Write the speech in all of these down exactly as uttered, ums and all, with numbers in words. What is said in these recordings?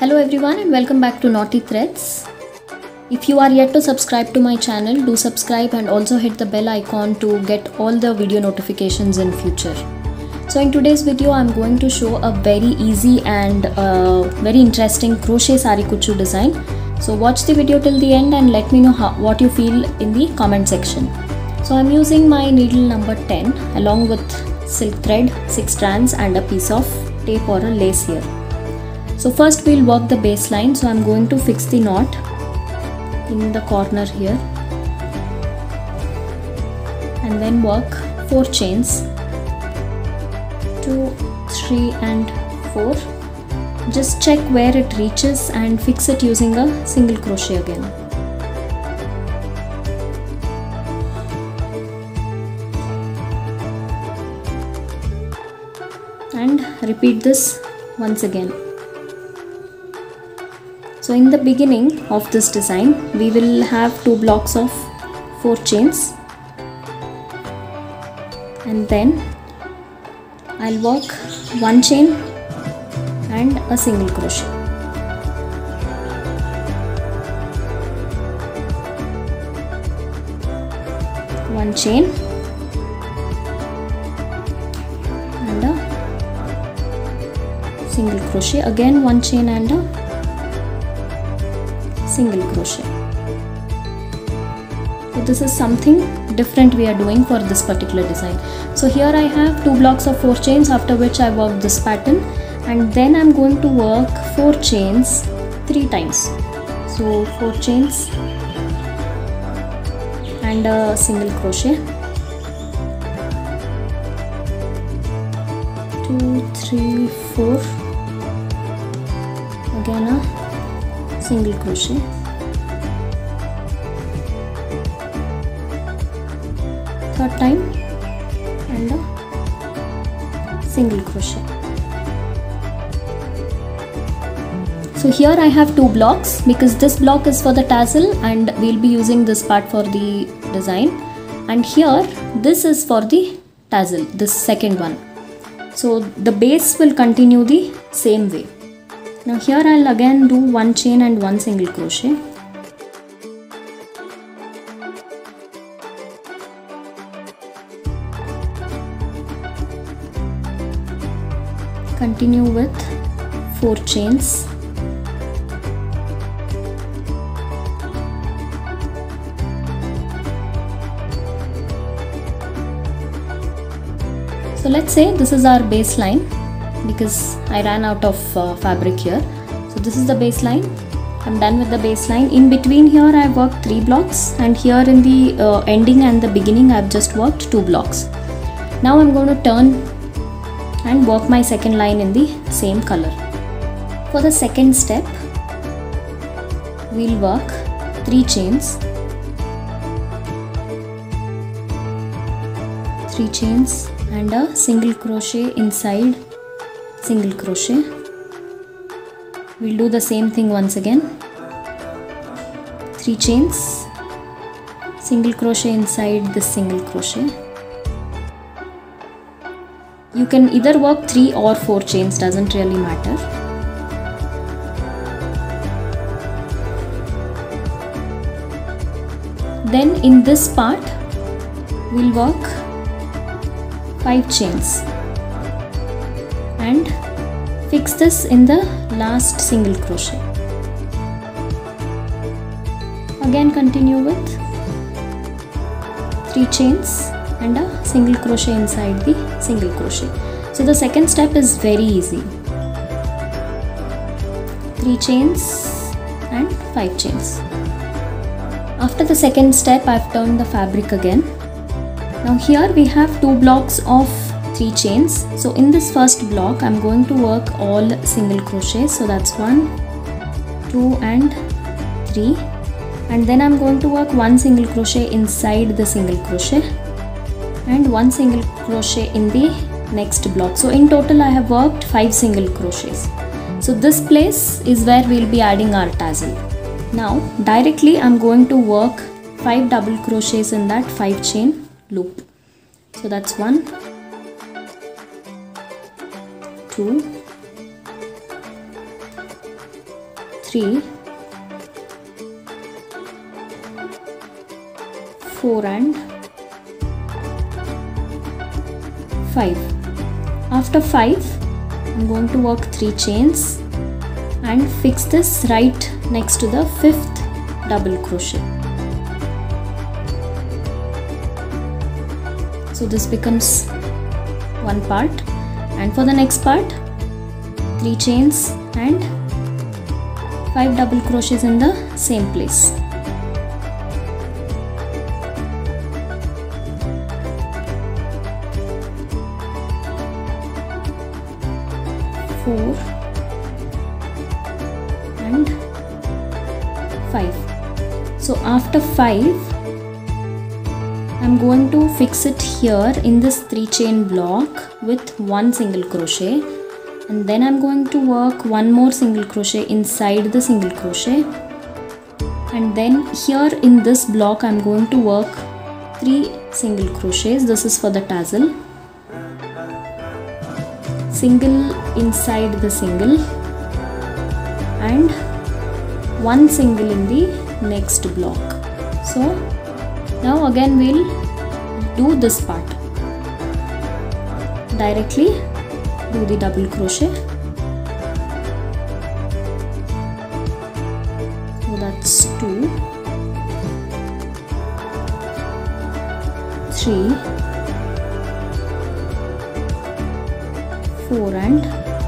Hello everyone and welcome back to Naughty Threads. If you are yet to subscribe to my channel, do subscribe and also hit the bell icon to get all the video notifications in future. So in today's video, I'm going to show a very easy and uh, very interesting crochet sari kuchu design. So watch the video till the end and let me know how, what you feel in the comment section. So I'm using my needle number ten along with silk thread, six strands and a piece of tape or a lace here. So first we'll work the baseline. So I'm going to fix the knot in the corner here and then work four chains, two, three and four. Just check where it reaches and fix it using a single crochet again. And repeat this once again. So in the beginning of this design, we will have two blocks of four chains and then I'll work one chain and a single crochet. One chain and a single crochet. Again one chain and a single crochet. So this is something different we are doing for this particular design. So here I have two blocks of four chains, after which I work this pattern and then I'm going to work four chains three times. So four chains and a single crochet. Two, three, four. Again a single crochet, third time and a single crochet. So here I have two blocks because this block is for the tassel and we'll be using this part for the design, and here this is for the tassel, this second one. So the base will continue the same way. Now here I'll again do one chain and one single crochet. Continue with four chains. So let's say this is our baseline, because I ran out of uh, fabric here. So this is the baseline. I'm done with the baseline. In between here I have worked three blocks and here in the uh, ending and the beginning I have just worked two blocks. Now I'm going to turn and work my second line in the same color. For the second step, we'll work three chains, three chains and a single crochet inside single crochet. We'll do the same thing once again. Three chains, single crochet inside this single crochet. You can either work three or four chains, doesn't really matter. Then in this part, we'll work five chains and fix this in the last single crochet. Again continue with three chains and a single crochet inside the single crochet. So the second step is very easy. Three chains and five chains. After the second step, I've turned the fabric again. Now here we have two blocks of three chains. So in this first block I'm going to work all single crochets. So that's one, two and three, and then I'm going to work one single crochet inside the single crochet and one single crochet in the next block. So in total I have worked five single crochets. So this place is where we'll be adding our tassel. Now directly I'm going to work five double crochets in that five chain loop. So that's one, two, three, four and five. After five, I'm going to work three chains and fix this right next to the fifth double crochet. So this becomes one part, and for the next part, three chains and five double crochets in the same place. Four and five. So after five, I'm going to fix it here in this three chain block with one single crochet, and then I'm going to work one more single crochet inside the single crochet, and then here in this block I'm going to work three single crochets. This is for the tassel. Single inside the single and one single in the next block. So now again we'll do this part. Directly do the double crochet. So that's two, three, four and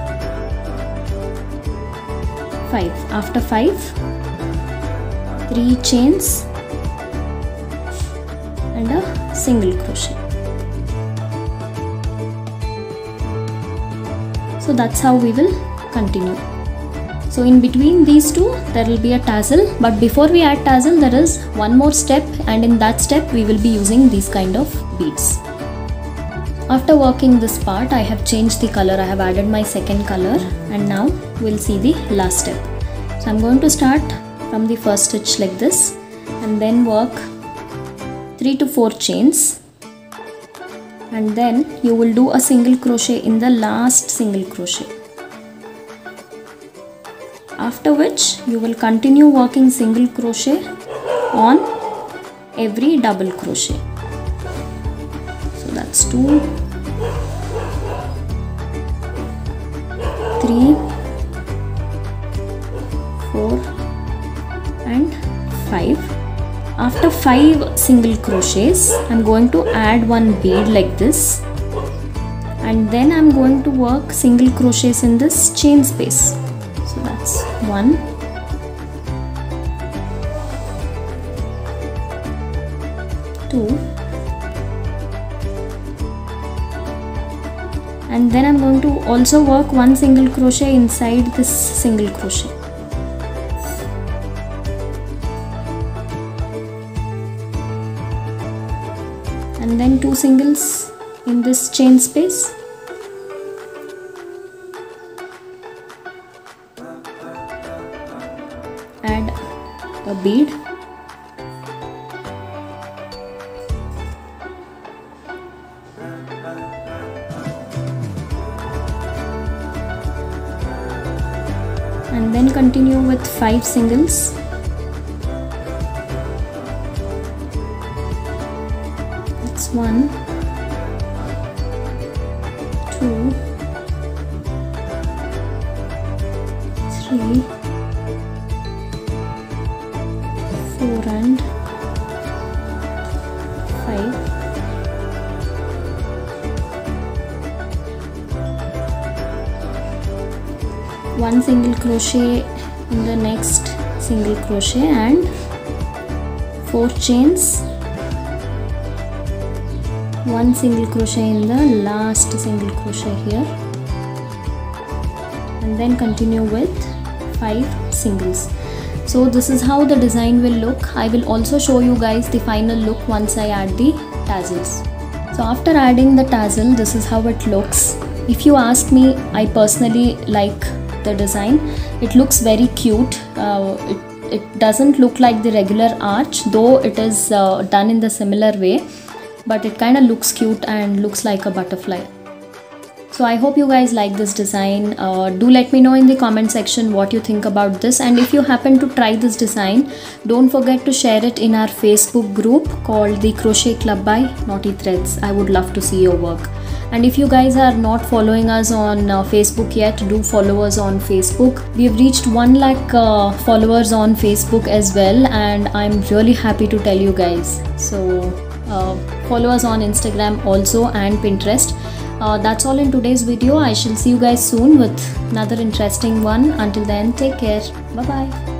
five. After five, three chains and a single crochet. So that's how we will continue. So in between these two there will be a tassel, but before we add tassel there is one more step, and in that step we will be using these kind of beads. After working this part, I have changed the color. I have added my second color, and now we'll see the last step. So I'm going to start from the first stitch like this, and then work three to four chains, and then you will do a single crochet in the last single crochet. After which you will continue working single crochet on every double crochet. So that's two, three, four and five. After five single crochets, I'm going to add one bead like this, and then I'm going to work single crochets in this chain space. So that's one, two, and then I'm going to also work one single crochet inside this single crochet. And then two singles in this chain space. Add a bead. And then continue with five singles. That's one, two, three, four and five. One single crochet in the next single crochet and four chains, one single crochet in the last single crochet here, and then continue with five singles. So this is how the design will look. I will also show you guys the final look once I add the tassels. So after adding the tassel, this is how it looks. If you ask me, I personally like the design. It looks very cute. Uh, it, it doesn't look like the regular arch, though it is uh, done in the similar way, but it kind of looks cute and looks like a butterfly. So I hope you guys like this design. Uh, do let me know in the comment section what you think about this, and if you happen to try this design, don't forget to share it in our Facebook group called the Crochet Club by Naughty Threads. I would love to see your work. And if you guys are not following us on uh, Facebook yet, do follow us on Facebook. We have reached one lakh uh, followers on Facebook as well, and I'm really happy to tell you guys. So uh, follow us on Instagram also and Pinterest. Uh, that's all in today's video. I shall see you guys soon with another interesting one. Until then, take care. Bye bye.